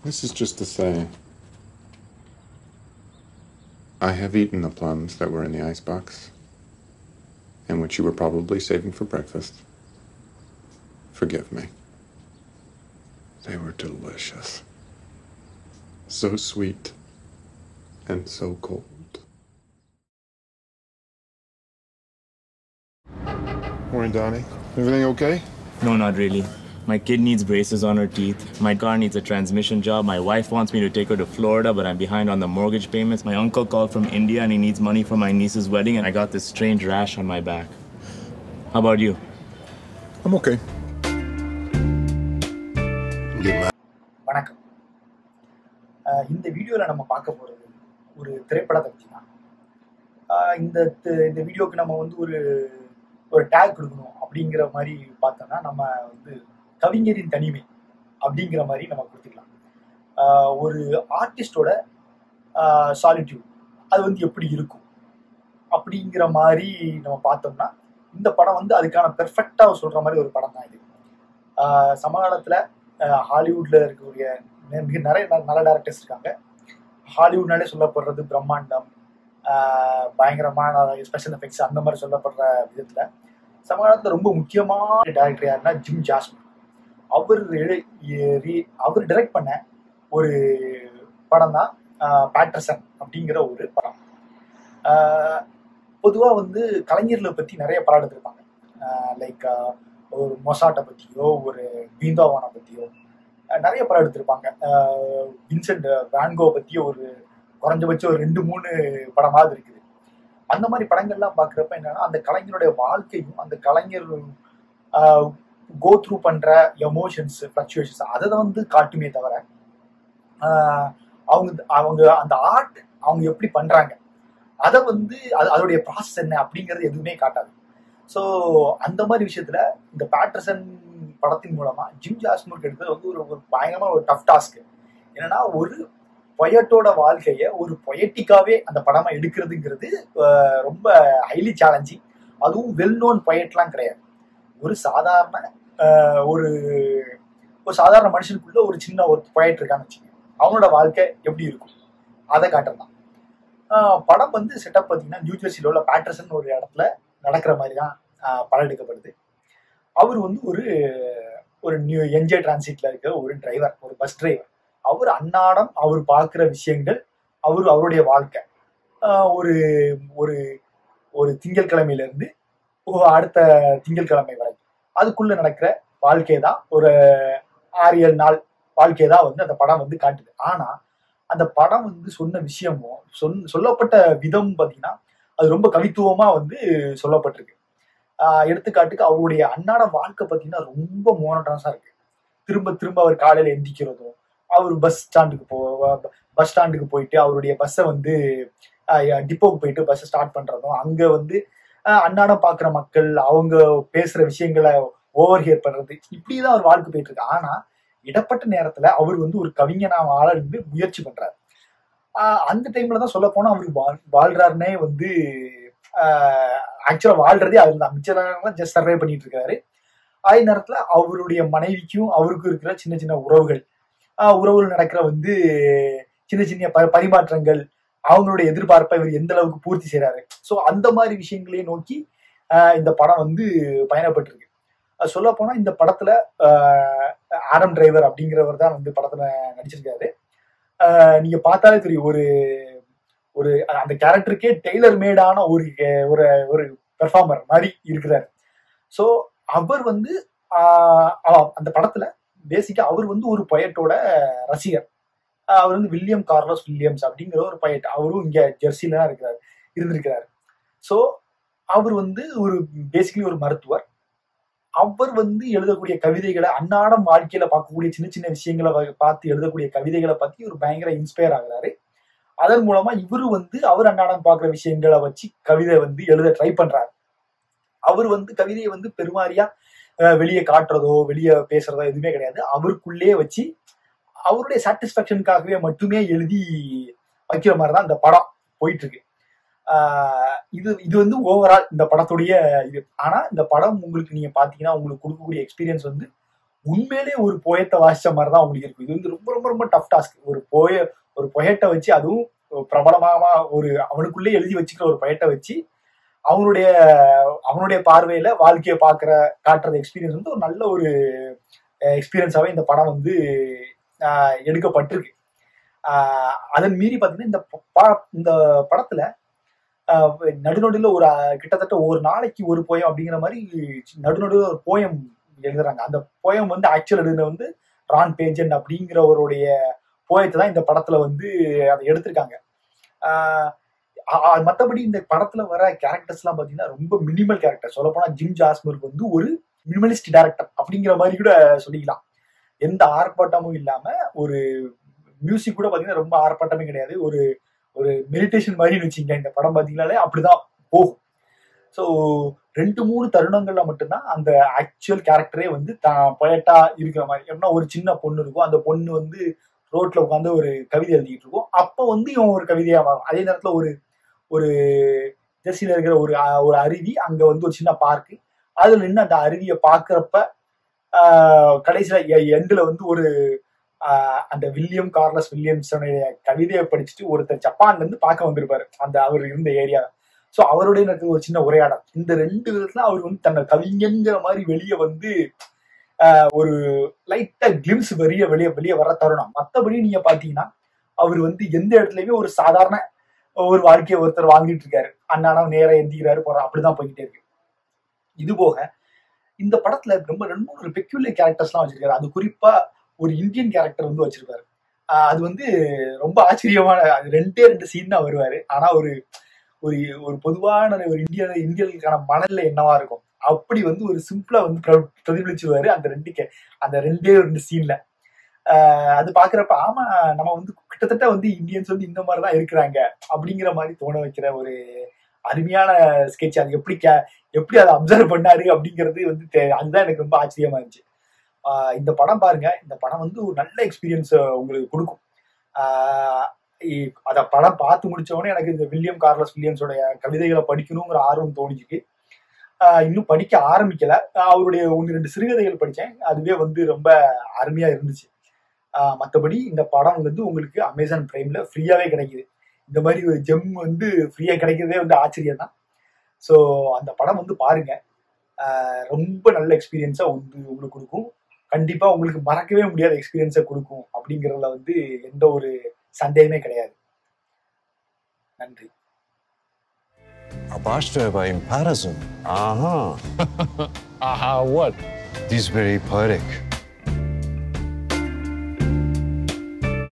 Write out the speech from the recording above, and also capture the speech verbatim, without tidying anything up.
This is just to say, I have eaten the plums that were in the icebox, and which you were probably saving for breakfast. Forgive me. They were delicious. So sweet and so cold. Morning, Donnie. Everything okay? No, not really. My kid needs braces on her teeth. My car needs a transmission job. My wife wants me to take her to Florida, but I'm behind on the mortgage payments. My uncle called from India and he needs money for my niece's wedding, and I got this strange rash on my back. How about you? I'm okay. வணக்கம். இந்த வீடியோவில் நம்ம பார்க்க போகிறது ஒரு திரைப்படத்தை பற்றி தான். இந்த இந்த வீடியோக்கு நம்ம வந்து ஒரு ஒரு டேக் கொடுக்கணும் அப்படிங்கிற மாதிரி பார்த்தோம்னா, நம்ம வந்து கவிஞரின் தனிமை அப்படிங்கிற மாதிரி நம்ம கொடுத்துக்கலாம். ஒரு ஆர்டிஸ்டோட சாலிட்யூட் அது வந்து எப்படி இருக்கும் அப்படிங்கிற மாதிரி நம்ம பார்த்தோம்னா, இந்த படம் வந்து அதுக்கான பெர்ஃபெக்டாக சொல்கிற மாதிரி ஒரு படம் தான் இது. சமகாலத்தில் ஹாலிவுட்ல இருக்கக்கூடிய மிக நிறைய நல்ல டேரக்டர்ஸ் இருக்காங்க. ஹாலிவுட்னாலே சொல்லப்படுறது பிரம்மாண்டம், பயங்கரமான ஸ்பெஷல் எஃபெக்ட்ஸ் அந்த மாதிரி சொல்லப்படுற விதத்தில் சமகாலத்தில் ரொம்ப முக்கியமான டேரக்டர் யாருன்னா ஜிம் ஜாஸ்மின். அவர் அவர் டைரக்ட் பண்ண ஒரு படம் தான் பேட்டர்சன் அப்படிங்கிற ஒரு படம். பொதுவாக வந்து கலைஞர்களை பற்றி நிறைய படம் எடுத்திருப்பாங்க. லைக் ஒரு மொசாட்டை பற்றியோ ஒரு பீந்தாவானை பற்றியோ நிறைய படம் எடுத்திருப்பாங்க. வின்சென்ட் வேன்கோ பற்றியோ ஒரு குறைஞ்சபட்சம் ஒரு ரெண்டு மூணு படமாவது இருக்குது. அந்த மாதிரி படங்கள்லாம் பார்க்குறப்ப என்னன்னா, அந்த கலைஞருடைய வாழ்க்கையும் அந்த கலைஞர் கோ த்ரூ பண்ணுற எமோஷன்ஸ் ஃப்ளக்சுவேஷன்ஸ் அதை தான் வந்து காட்டுமே தவிர, அவங்க அவங்க அந்த ஆர்ட் அவங்க எப்படி பண்ணுறாங்க அதை வந்து அது அதோடைய ப்ராசஸ் என்ன அப்படிங்கிறது எதுவுமே காட்டாது. ஸோ அந்த மாதிரி விஷயத்துல இந்த பேட்டர்சன் படத்தின் மூலமா ஜிம் ஜாஸ்மினுக்கு எடுத்தது வந்து ஒரு ஒரு பயங்கரமா ஒரு டஃப் டாஸ்க். என்னன்னா, ஒரு பொயட்டோட வாழ்க்கைய ஒரு பொயட்டிக்காவே அந்த படமா எடுக்கிறதுங்கிறது ரொம்ப ஹைலி சேலஞ்சிங். அதுவும் வெல் நோன் பொயட்லாம் கிடையாது. ஒரு சாதாரண ஒரு ஒரு சாதாரண மனுஷனுக்குள்ள ஒரு சின்ன ஒரு பொயட் இருக்கான்னு வச்சுக்கோங்க, அவனோட வாழ்க்கை எப்படி இருக்கும் அதை காட்டுறதான். படம் வந்து செட்டப் பார்த்தீங்கன்னா, நியூ ஜெர்சியில் உள்ள பேட்டர்சன் ஒரு இடத்துல நடக்கிற மாதிரி தான் படம் எடுக்கப்படுது. அவர் வந்து ஒரு ஒரு நியூ என்ஜே டிரான்சிட்ல இருக்க ஒரு டிரைவர், ஒரு பஸ் டிரைவர். அவர் அன்னாடம் அவர் பார்க்குற விஷயங்கள், அவர் அவருடைய வாழ்க்கை ஒரு ஒரு ஒரு திங்கட்கிழமையில இருந்து அடுத்த திங்கட்கிழமை வரை அதுக்குள்ள நடக்கிற வாழ்க்கை தான், ஒரு ஆறு ஏழு நாள் வாழ்க்கையை தான் வந்து அந்த படம் வந்து காட்டுது. ஆனா அந்த படம் வந்து சொன்ன விஷயமும் சொல் சொல்லப்பட்ட விதம் பார்த்தீங்கன்னா, அது ரொம்ப கவித்துவமா வந்து சொல்லப்பட்டிருக்கு. ஆஹ் எடுத்துக்காட்டுக்கு அவருடைய அன்னாட வாழ்க்கை பார்த்தீங்கன்னா ரொம்ப மோனோட்டனஸா இருக்கு. திரும்ப திரும்ப அவர் காலையில எந்திக்கிறதும், அவர் பஸ் ஸ்டாண்டுக்கு போ பஸ் ஸ்டாண்டுக்கு போயிட்டு அவருடைய பஸ்ஸை வந்து டிப்போக்கு போயிட்டு பஸ்ஸை ஸ்டார்ட் பண்றதும், அங்க வந்து அன்னாடம் பாக்குற மக்கள் அவங்க பேசுற விஷயங்களை ஓவர் ஹியர் பண்றது, இப்படிதான் அவர் வாழ்க்கை போயிட்டு இருக்கு. ஆனா இடப்பட்ட நேரத்துல அவர் வந்து ஒரு கவிஞனா வாழ இருந்து முயற்சி பண்றாரு. ஆஹ் அந்த டைம்ல தான் சொல்ல போனா அவரு வாழ் வாழ்றாருன்னே வந்து ஆஹ் ஆக்சுவலா வாழ்றதே அதுல தான். மிச்சம் ஜஸ்ட் சர்வே பண்ணிட்டு இருக்காரு. அதே நேரத்துல அவருடைய மனைவிக்கும் அவருக்கும் இருக்கிற சின்ன சின்ன உறவுகள் ஆஹ் உறவுகள் நடக்கிற வந்து சின்ன சின்ன ப பரிமாற்றங்கள், அவங்களுடைய எதிர்பார்ப்பை இவர் எந்த அளவுக்கு பூர்த்தி செய்யறாரு. ஸோ அந்த மாதிரி விஷயங்களையும் நோக்கி ஆஹ் இந்த படம் வந்து பயணப்பட்டிருக்கு. சொல்ல போனா இந்த படத்துல ஆஹ் ஆடம் டிரைவர் அப்படிங்கிறவர் தான் வந்து படத்துல நடிச்சிருக்காரு. ஆஹ் நீங்க பார்த்தாலே தெரியும், ஒரு ஒரு அந்த கேரக்டருக்கே டெய்லர் மேடான ஒரு ஒரு ஒரு பெர்ஃபார்மர் மாதிரி இருக்கிறாரு. ஸோ அவர் வந்து ஆஹ் அந்த படத்துல பேசிக்கா அவர் வந்து ஒரு பொயட்டோட ரசிகர். அவர் வந்து வில்லியம் கார்லோஸ் வில்லியம்ஸ் அப்படிங்கிற ஒரு பொயட். அவரும் இங்க ஜெர்சியில தான் இருக்கிறார் இருந்திருக்கிறாரு. ஸோ அவர் வந்து ஒரு பேசிக்கலி ஒரு மருத்துவர். அவர் வந்து எழுதக்கூடிய கவிதைகளை, அன்னாடம் வாழ்க்கையில பார்க்கக்கூடிய சின்ன சின்ன விஷயங்களை பார்த்து எழுதக்கூடிய கவிதைகளை பத்தி ஒரு பயங்கர இன்ஸ்பயர் ஆகுறாரு. அதன் மூலமா இவரு வந்து அவர் அன்னாடம் பார்க்குற விஷயங்களை வச்சு கவிதை வந்து எழுத ட்ரை பண்றாரு. அவர் வந்து கவிதையை வந்து பெருமாறியா வெளியே காட்டுறதோ வெளியே பேசுறதோ எதுவுமே கிடையாது. அவருக்குள்ளேயே வச்சு அவருடைய சாட்டிஸ்பாக்சனுக்காகவே மட்டுமே எழுதி வைக்கிற மாதிரிதான் இந்த படம் போயிட்டு இருக்கு. ஆஹ் இது இது வந்து ஓவரால் இந்த படத்துடைய இது. ஆனா இந்த படம் உங்களுக்கு நீங்க பாத்தீங்கன்னா உங்களுக்கு கொடுக்கக்கூடிய எக்ஸ்பீரியன்ஸ் வந்து உண்மையிலே ஒரு போயத்தை வாசிச்ச மாதிரி தான் உங்களுக்கு இருக்கும். இது வந்து ரொம்ப ரொம்ப ரொம்ப டஃப் டாஸ்க். ஒரு போய ஒரு பொயட்டை வச்சு, அதுவும் பிரபலமா ஒரு அவனுக்குள்ளே எழுதி வச்சுக்கிற ஒரு பொயட்டை வச்சு அவனுடைய அவனுடைய பார்வையில வாழ்க்கையை பார்க்குற காட்டுற எக்ஸ்பீரியன்ஸ் வந்து ஒரு நல்ல ஒரு எக்ஸ்பீரியன்ஸாவே இந்த படம் வந்து எடுக்கப்பட்டிருக்கு. அதன் மீறி பார்த்தீங்கன்னா இந்த இந்த படத்துல நடுநடுல ஒரு கிட்டத்தட்ட ஒரு நாளைக்கு ஒரு போயம் அப்படிங்கிற மாதிரி நடுநடுல ஒரு போயம் எழுதுறாங்க. அந்த போயம் வந்து ஆக்சுவல் எழுதுன வந்து ரான் பேஜன் அப்படிங்கிறவருடைய போயத்தை தான் இந்த படத்துல வந்து அதை எடுத்திருக்காங்க. மற்றபடி இந்த படத்துல வர கேரக்டர்ஸ் எல்லாம் பாத்தீங்கன்னா ரொம்ப மினிமல் கேரக்டர். சொல்ல போனா ஜிம் ஜாஸ்மருக்கு வந்து ஒரு மினிமலிஸ்ட் டைரக்டர் அப்படிங்கிற மாதிரி கூட சொல்லிக்கலாம். எந்த ஆர்ப்பாட்டமும் இல்லாம ஒரு மியூசிக் கூட பாத்தீங்கன்னா ரொம்ப ஆர்ப்பாட்டமே கிடையாது. ஒரு ஒரு மெடிடேஷன் மாதிரி வச்சுங்க இந்த படம் பாத்தீங்கன்னாலே அப்படிதான் போகும். ஸோ ரெண்டு மூணு தருணங்கள்ல மட்டும்தான் அந்த ஆக்சுவல் கேரக்டரே வந்து தான் பொயட்டா இருக்கிற மாதிரி. எப்படின்னா ஒரு சின்ன பொண்ணு இருக்கும், அந்த பொண்ணு வந்து ரோட்ல உட்காந்து ஒரு கவிதை எழுதிட்டு இருக்கும். அப்போ வந்து இவன் ஒரு கவிதையா மாறும். அதே நேரத்துல ஒரு ஒரு ஜெர்சியில இருக்கிற ஒரு ஒரு அருவி, அங்க வந்து ஒரு சின்ன பார்க்கு, அதுல நின்று அந்த அருவியை பாக்குறப்ப ஆஹ் கடைசியில எண்டுல வந்து ஒரு ஆஹ் அந்த வில்லியம் கார்லஸ் வில்லியம்ஸனுடைய கவிதையை படிச்சுட்டு ஒருத்தர் ஜப்பான்ல இருந்து பார்க்க வந்திருப்பாரு அந்த அவர் இருந்த ஏரியா. ஸோ அவருடைய எனக்கு ஒரு சின்ன உரையாடல். இந்த ரெண்டு விதத்துல அவர் வந்து தன்னை கவிஞங்கிற மாதிரி வெளியே வந்து ஆஹ் ஒரு லைட்டா கிளிம்ஸ் வெளியே வெளியே வெளியே வர தருணம். மற்றபடி நீங்க பாத்தீங்கன்னா அவர் வந்து எந்த இடத்துலயுமே ஒரு சாதாரண ஒரு வாழ்க்கையை ஒருத்தர் வாழ்ந்துட்டு இருக்காரு. அண்ணாடம் நேரம் எந்திக்கிறாரு போறாரு, அப்படிதான் போய்கிட்டே இருக்கு. இது போக இந்த படத்துல ரொம்ப ரெண்டு மூணு பெக்யூலர் கேரக்டர்ஸ் எல்லாம் வச்சிருக்காரு. அது குறிப்பா ஒரு இந்தியன் கேரக்டர் வந்து வச்சிருக்காரு. ஆஹ் அது வந்து ரொம்ப ஆச்சரியமான, அது ரெண்டே ரெண்டு சீன் தான் வருவாரு. ஆனா ஒரு ஒரு ஒரு பொதுவான ஒரு இந்திய இந்தியர்களுக்கான மனநிலை என்னவா இருக்கும் அப்படி வந்து ஒரு சிம்பிளா வந்து பிரதிபலிச்சுருவாரு அந்த ரெண்டு அந்த ரெண்டே ரெண்டு சீன்ல. ஆஹ் அது பாக்குறப்ப ஆமா நம்ம வந்து கிட்டத்தட்ட வந்து இந்தியன்ஸ் வந்து இந்த மாதிரிதான் இருக்கிறாங்க அப்படிங்கிற மாதிரி தோண வைக்கிற ஒரு அருமையான ஸ்கெட்ச். அது எப்படி கே எப்படி அதை அப்சர்வ் பண்ணாரு அப்படிங்கிறது வந்து அதுதான் எனக்கு ரொம்ப ஆச்சரியமா இருந்துச்சு. ஆஹ் இந்த படம் பாருங்க, இந்த படம் வந்து ஒரு நல்ல எக்ஸ்பீரியன்ஸ் உங்களுக்கு கொடுக்கும். ஆஹ் அத படம் பார்த்து முடிச்சவொடனே எனக்கு இந்த வில்லியம் கார்லஸ் வில்லியம்ஸோடைய கவிதைகளை படிக்கணுங்கிற ஆர்வம் தோணிச்சுக்கு. ஆஹ் இன்னும் படிக்க ஆரம்பிக்கல. அவருடைய ஒன்று ரெண்டு சிறுகதைகள் படித்தேன், அதுவே வந்து ரொம்ப அருமையா இருந்துச்சு. ஆஹ் மற்றபடி இந்த படம் வந்து உங்களுக்கு அமேசான் பிரைம்ல ஃப்ரீயாவே கிடைக்குது. இந்த மாதிரி ஒரு ஜெம் வந்து ஃப்ரீயா கிடைக்கிறதே வந்து ஆச்சரியம் தான். ஸோ அந்த படம் வந்து பாருங்க, ஆஹ் ரொம்ப நல்ல எக்ஸ்பீரியன்ஸா வந்து உங்களுக்கு கொடுக்கும். கண்டிப்பா உங்களுக்கு மறக்கவே முடியாத எக்ஸ்பீரியன்ஸை கொடுக்கும் அப்படிங்கிறதுல வந்து எந்த ஒரு சந்தேகமே கிடையாது. நன்றி. Abashta by Imparison. Aha. Aha, what? This very poetic.